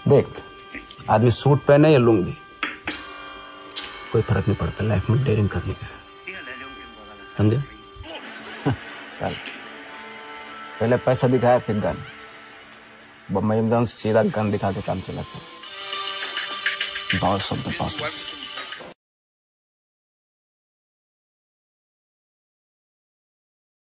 देख, आदमी सूट पहने या लुंगी, कोई फर्क नहीं पड़ता लाइफ में डेयरिंग करने का, समझे? चल, पहले पैसा दिखाया फिर गन। बम्बई में सीधा गन दिखा के काम चलाता है। Boss of the bosses.